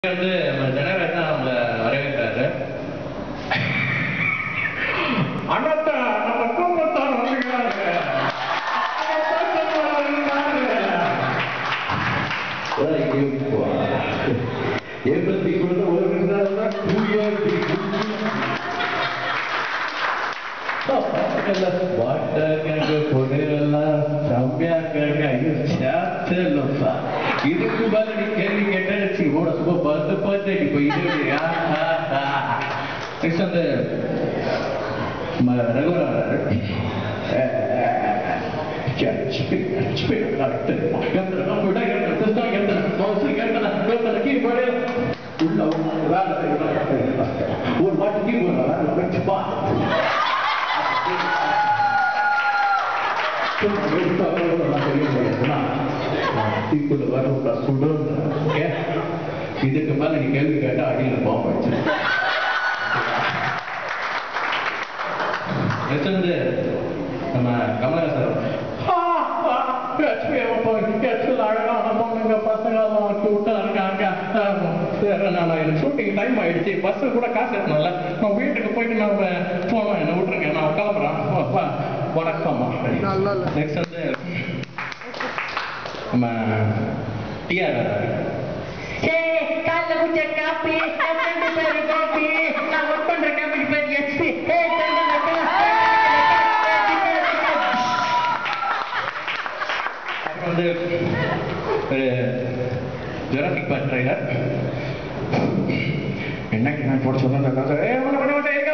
வந்து நம்ம ஜனராஜ் தான் நம்மள வரவேற்றாரு. அண்ணாத்தா நம்ம குடும்பத்தார் வந்துக்கிறாங்க. ஏற்படுத்தி கொடுத்த ஒரு இதுக்கு பதில் கேள்வி கேட்டாச்சு கூட சும்மா பார்த்து பார்த்து இப்ப இது வந்து ரகுவராரு ஒரு வாட்டி இதுக்கு மேல நீ கேள்வி கேட்டா அடியில போச்சு. வந்து நம்ம கமலஹாசன் அழகான பொண்ணுங்க பசங்க விட்டா இருக்காங்க. எனக்கு ஷூட்டிங் டைம் ஆயிடுச்சு. பஸ் கூட காசு எடுக்கணும்ல. நான் வீட்டுக்கு போயிட்டு நான் போனோம். என்ன விட்டுருங்க, நான் கிளம்புறேன். வணக்கம்மா. நெக்ஸ்ட் வந்து நம்ம டிஆர் காலைல குடிச்ச காப்பி காப்பி நான் ஒர்க் பண்ற கம்பெனி பேர் எச்பி வந்து ஒரு ஜெராபிக் பார்க் ட்ரைலர் என்னைக்கு நான் போட சொன்னேன்.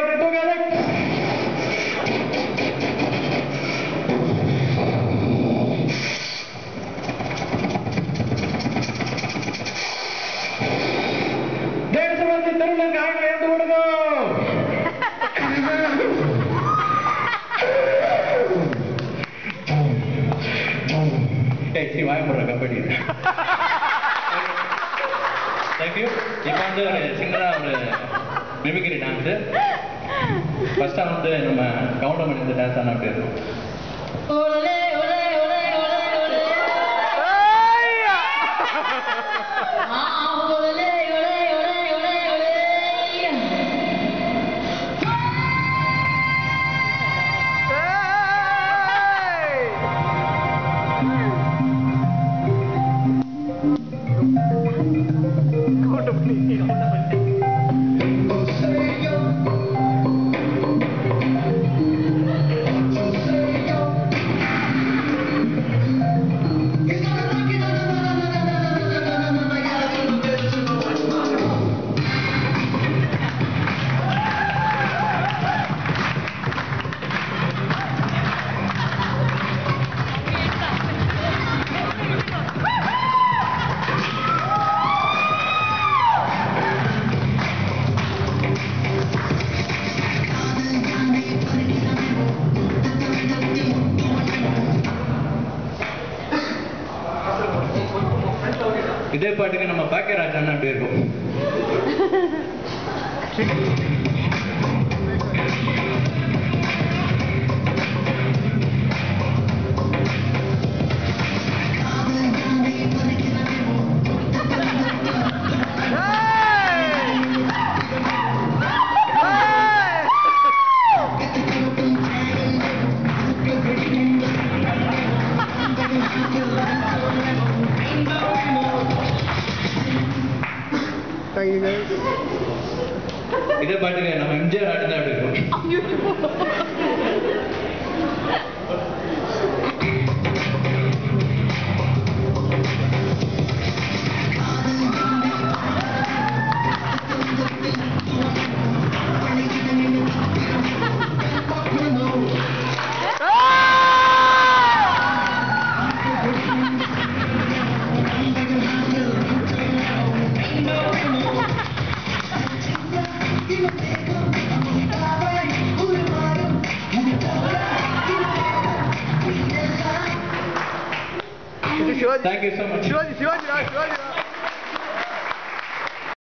வாய்ப்புற கம்பெனி. தேங்க்யூ. இப்போ வந்து ஒரு சின்னதா ஒரு மிமிக்ரி டான்ஸ். ஃபர்ஸ்டா வந்து நம்ம கவுண்டர் பண்ணி இந்த டான்ஸ் ஆனா அப்படி இருக்கும். இதே பாட்டுக்கு நம்ம பாக்கியராஜ் அண்ணா அப்படி இருக்கும். இதே பாட்டுக்கு நம்ம எம்ஜிஆர் ஆட்டு தான் அப்படி இருக்கும். Thank you so much.